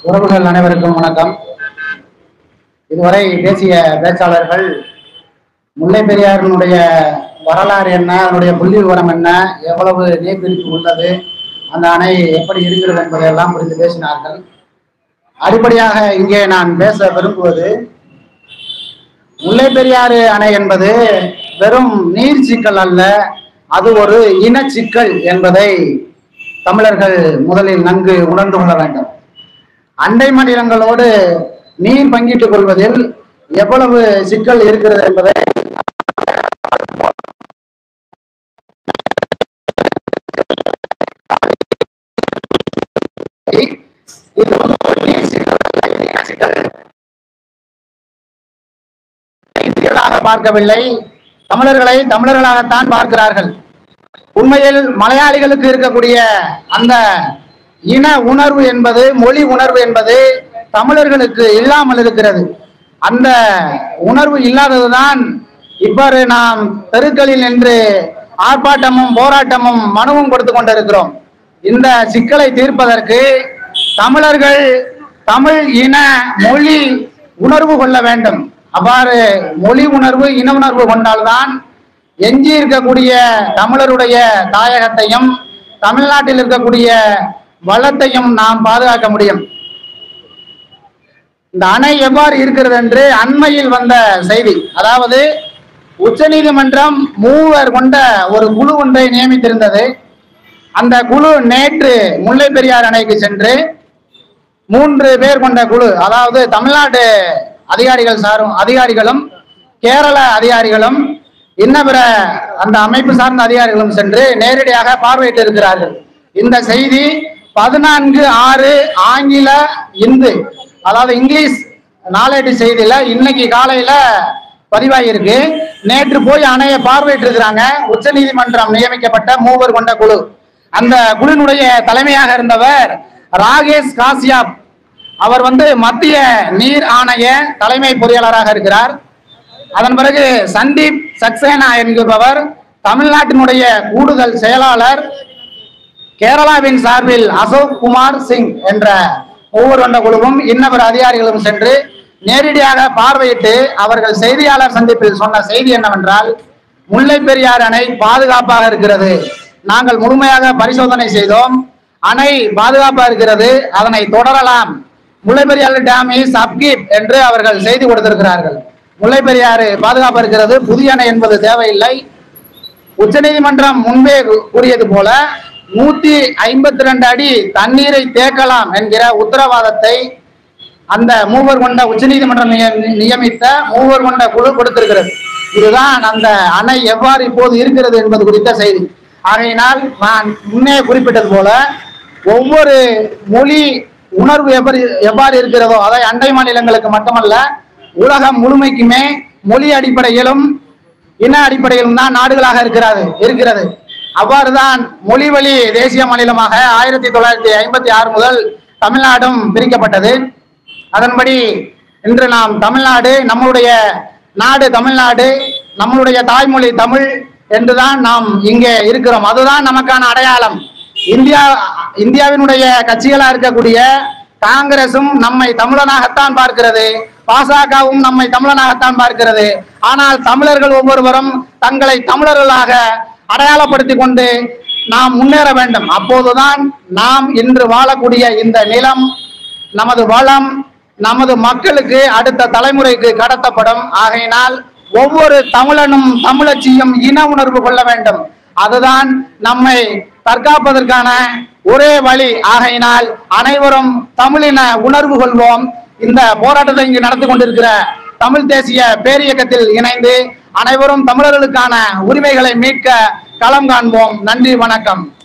உறவுகள் அனைவருக்கும் வணக்கம். இதுவரை பேசிய பேச்சாளர்கள் முல்லை பெரியாரினுடைய வரலாறு என்ன, அதனுடைய புள்ளி விவரம் என்ன, எவ்வளவு நீர்பிடிப்பு உள்ளது, அந்த அணை எப்படி இருக்கிறது என்பதையெல்லாம் குறித்து பேசினார்கள். அடிப்படையாக இங்கே நான் பேச விரும்புவது, முல்லை பெரியாறு அணை என்பது வெறும் நீர் சிக்கல் அல்ல, அது ஒரு இன சிக்கல் என்பதை தமிழர்கள் முதலில் நன்கு உணர்ந்து கொள்ள வேண்டும். அண்டை மாநிலங்களோடு நீர் பங்கிட்டுக் கொள்வதில் எவ்வளவு சிக்கல் இருக்கிறது என்பதை பார்க்கவில்லை. தமிழர்களை தமிழர்களாகத்தான் பார்க்கிறார்கள். உண்மையில் மலையாளிகளுக்கு இருக்கக்கூடிய அந்த இன உணர்வு என்பது, மொழி உணர்வு என்பது தமிழர்களுக்கு இல்லாமல் இருக்கிறது. அந்த உணர்வு இல்லாததுதான் இவ்வாறு நாம் தெருக்களில் நின்று ஆர்ப்பாட்டமும் போராட்டமும் மனுவும் கொடுத்து கொண்டிருக்கிறோம். இந்த சிக்கலை தீர்ப்பதற்கு தமிழர்கள் தமிழ் இன மொழி உணர்வு கொள்ள வேண்டும். அவ்வாறு மொழி உணர்வு, இன உணர்வு கொண்டால்தான் எஞ்சி இருக்கக்கூடிய தமிழருடைய தாயகத்தையும் தமிழ்நாட்டில் இருக்கக்கூடிய வளத்தையும் நாம் பாதுகாக்க முடியும். இந்த அணை எவ்வாறு இருக்கிறது என்று அண்மையில் வந்த செய்தி, அதாவது உச்சநீதிமன்றம் 3 கொண்ட ஒரு குழு ஒன்றை நியமித்திருந்தது. அந்த குழு நேற்று முல்லை பெரியாறு அணைக்கு சென்று 3 பேர் கொண்ட குழு, அதாவது தமிழ்நாடு அதிகாரிகளும் கேரள அதிகாரிகளும் இன்னபிற அந்த அமைப்பு சார்ந்த அதிகாரிகளும் சென்று நேரடியாக பார்வையிட்டு இருக்கிறார்கள். இந்த செய்தி 14/6 ஆங்கில இந்து, அதாவது இங்கிலீஷ் நாளேட்டு செய்தியில இன்னைக்கு காலையில பதிவாகியிருக்கு. நேற்று போய் அணையை பார்வையிட்டு இருக்கிறாங்க உச்ச நீதிமன்றம் நியமிக்கப்பட்ட 3 கொண்ட குழு. அந்த குழுவினுடைய தலைமையாக இருந்தவர் ராகேஷ் காசியாப். அவர் மத்திய நீர் ஆணைய தலைமை பொறியாளராக இருக்கிறார். அதன் பிறகு சந்தீப் சக்சேனா என்கிறவர் தமிழ்நாட்டினுடைய கூடுதல் செயலாளர். கேரளாவின் சார்பில் அசோக் குமார் சிங் என்ற 3 கொண்ட குழுவும் இன்னபிற அதிகாரிகளும் சென்று நேரடியாக பார்வையிட்டு அவர்கள் செய்தியாளர் சந்திப்பில் சொன்ன செய்தி என்னவென்றால், முல்லை பெரியாறு அணை பாதுகாப்பாக இருக்கிறது, நாங்கள் முழுமையாக பரிசோதனை செய்தோம், அணை பாதுகாப்பாக இருக்கிறது, அதனை தொடரலாம், Mullai Periyar dam is upkeep என்று அவர்கள் செய்தி கொடுத்திருக்கிறார்கள். முல்லை பெரியாறு பாதுகாப்பாக இருக்கிறது, புதிய அணை என்பது தேவையில்லை. உச்சநீதிமன்றம் முன்பே கூறியது போல 152 அடி தண்ணீரை தேக்கலாம் என்கிற உத்தரவாதத்தை அந்த 3 கொண்ட உச்சநீதிமன்றம் நியமித்த 3 கொண்ட குழு கொடுத்திருக்கிறது. இதுதான் அந்த அணை எவ்வாறு இப்போது இருக்கிறது என்பது குறித்த செய்தி. ஆகையினால் நான் முன்னே குறிப்பிட்டது போல ஒவ்வொரு மொழி உணர்வு எவ்வாறு இருக்கிறதோ, அதை அண்டை மாநிலங்களுக்கு மட்டுமல்ல உலகம் முழுமைக்குமே மொழி அடிப்படையிலும் இன அடிப்படையிலும் தான் நாடுகளாக இருக்கிறது. அவ்வாறுதான் மொழி வழி தேசிய மாநிலமாக 1956 முதல் தமிழ்நாடும் பிரிக்கப்பட்டது. அதன்படி இன்று நாம் தமிழ்நாடு, நம்முடைய நாடு தமிழ்நாடு, நம்மளுடைய தாய்மொழி தமிழ் என்றுதான் நாம் இங்கே இருக்கிறோம். அதுதான் நமக்கான அடையாளம். இந்தியாவினுடைய கட்சிகளா இருக்கக்கூடிய காங்கிரசும் நம்மை தமிழனாகத்தான் பார்க்கிறது, பாசகவும் நம்மை தமிழனாகத்தான் பார்க்கிறது. ஆனால் தமிழர்கள் ஒவ்வொருவரும் தங்களை தமிழர்களாக அடையாளப்படுத்திக் கொண்டு நாம் முன்னேற வேண்டும். அப்போதுதான் நாம் இன்று வாழக்கூடிய இந்த நிலம், நமது வளம், நமது மக்களுக்கு அடுத்த தலைமுறைக்கு கடத்தப்படும். ஆகையினால் ஒவ்வொரு தமிழனும் தமிழச்சியும் இன உணர்வு கொள்ள வேண்டும். அதுதான் நம்மை தற்காப்பதற்கான ஒரே வழி. ஆகையினால் அனைவரும் தமிழின உணர்வு கொள்வோம். இந்த போராட்டத்தை இங்கு நடத்தி கொண்டிருக்கிற தமிழ் தேசிய பேரியக்கத்தில் இணைந்து அனைவரும் தமிழர்களுக்கான உரிமைகளை மீட்க களம் காண்போம். நன்றி, வணக்கம்.